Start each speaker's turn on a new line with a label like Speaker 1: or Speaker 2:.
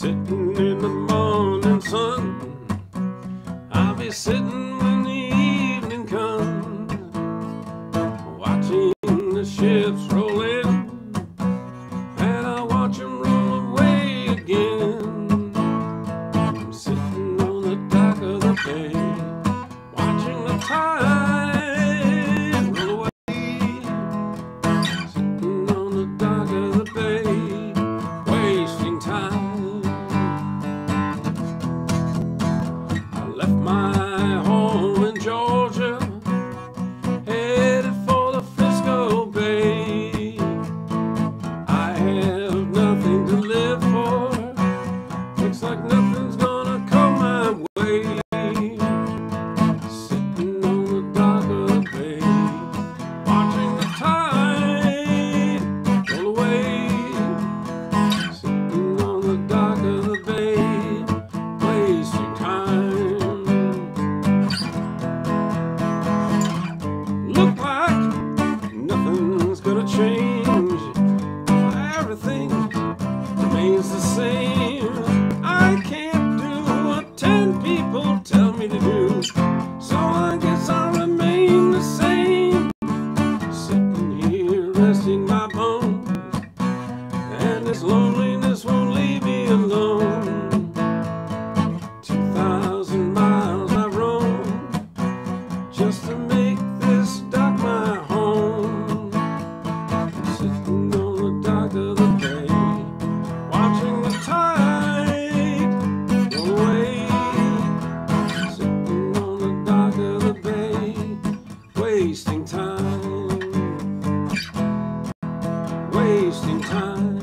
Speaker 1: Sitting in the morning sun, I'll be sitting when the evening comes, watching the ships roll in, and I'll watch them roll away again. I'm sitting on the dock of the bay, watching the tide roll away. Sitting on the dock of the bay, wasting time. I left my home in Georgia, headed for the Frisco Bay. I have nothing to live for, looks like nothing's gonna come my way. Sitting on the dock of the bay, watching the tide roll away. Sitting on the dock of the bay, wasting time. Look like nothing's gonna change, everything remains the same. I can't do what 10 people tell me to do, so I guess I'll remain the same. Sitting here resting my bones, and this loneliness won't leave me alone. 2,000 miles I roam just to make this dock my home. Sitting on the dock of the bay, watching the tide roll away. Sitting on the dock of the bay, wasting time, wasting time.